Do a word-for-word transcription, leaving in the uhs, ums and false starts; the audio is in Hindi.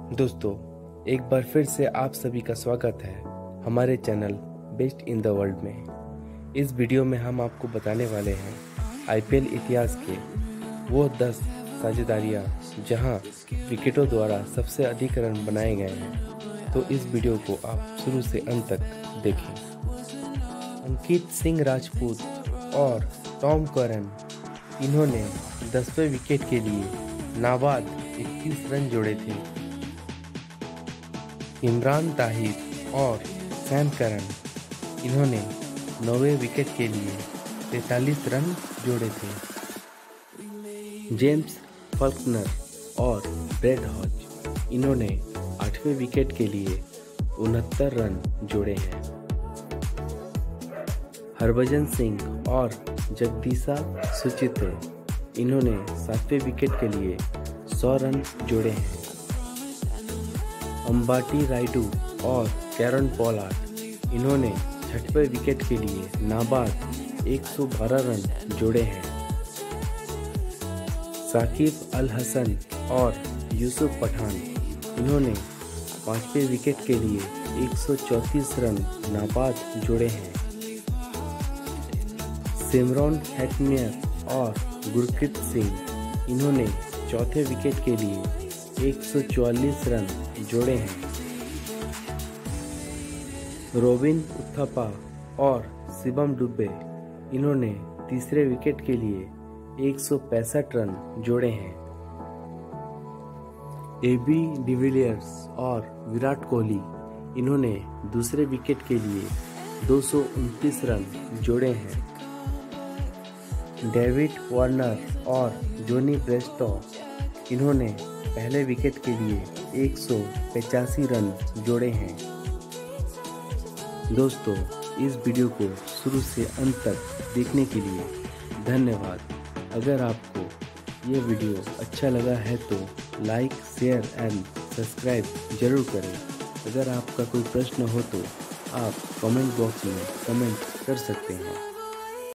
दोस्तों, एक बार फिर से आप सभी का स्वागत है हमारे channel best in the world में। इस वीडियो में हम आपको बताने वाले हैं आईपीएल इतिहास के वो दस साझेदारियां जहां विकेटों द्वारा सबसे अधिक रन बनाए गए हैं। तो इस वीडियो को आप शुरू से अंत तक देखें। अंकित सिंह राजपूत और टॉम करन, इन्होंने दसवें विकेट के लिए नाबाद इक्कीस रन जोड़े थे। इमरान ताहिर और सैम करन, इन्होंने नौवें विकेट के लिए तैंतालीस रन जोड़े थे। जेम्स फॉल्कनर और ब्रैड हॉज, इन्होंने आठवें विकेट के लिए उनहत्तर रन जोड़े हैं। हरभजन सिंह और जगदीशा सुचित्र, इन्होंने सातवें विकेट के लिए सौ रन जोड़े हैं। अंबाटी रायडू और कैरन पोलार्ड, इन्होंने छठवें विकेट के लिए नाबाद एक सौ बारह रन जोड़े हैं। साकिब अल हसन और यूसुफ पठान, इन्होंने पांचवें विकेट के लिए एक सौ चौंतीस रन नाबाद जोड़े हैं। सिमरन हेटमेयर और गुरप्रीत सिंह, इन्होंने चौथे विकेट के लिए एक सौ चौवालीस रन जोड़े हैं। रोबिन उथप्पा और शिवम डुबे, इन्होंने तीसरे विकेट के लिए एक सौ पैंसठ रन जोड़े हैं। एबी डिविलियर्स और विराट कोहली, इन्होंने दूसरे विकेट के लिए दो सौ उनतीस रन जोड़े हैं। डेविड वार्नर और जोनी ब्रेस्टो, इन्होंने पहले विकेट के लिए एक सौ पचासी रन जोड़े हैं। दोस्तों, इस वीडियो को शुरू से अंत तक देखने के लिए धन्यवाद। अगर आपको ये वीडियो अच्छा लगा है तो लाइक, शेयर एंड सब्सक्राइब जरूर करें। अगर आपका कोई प्रश्न हो तो आप कमेंट बॉक्स में कमेंट कर सकते हैं।